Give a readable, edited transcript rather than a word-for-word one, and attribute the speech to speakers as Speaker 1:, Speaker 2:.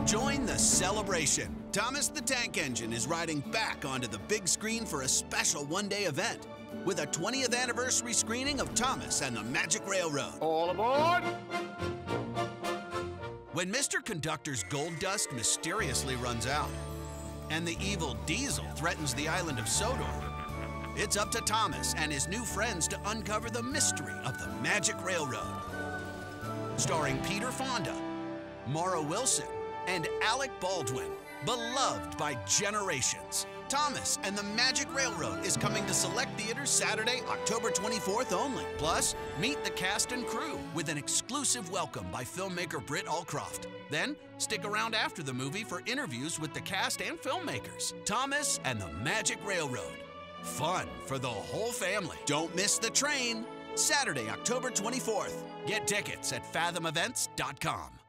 Speaker 1: Join the celebration. Thomas the Tank Engine is riding back onto the big screen for a special one-day event with a 20th anniversary screening of Thomas and the Magic Railroad.
Speaker 2: All aboard!
Speaker 1: When Mr. Conductor's gold dust mysteriously runs out and the evil Diesel threatens the island of Sodor, it's up to Thomas and his new friends to uncover the mystery of the Magic Railroad. Starring Peter Fonda, Mara Wilson, and Alec Baldwin, beloved by generations. Thomas and the Magic Railroad is coming to select theaters Saturday, October 24th only. Plus, meet the cast and crew with an exclusive welcome by filmmaker Britt Allcroft. Then, stick around after the movie for interviews with the cast and filmmakers. Thomas and the Magic Railroad. Fun for the whole family. Don't miss the train. Saturday, October 24th. Get tickets at fathomevents.com.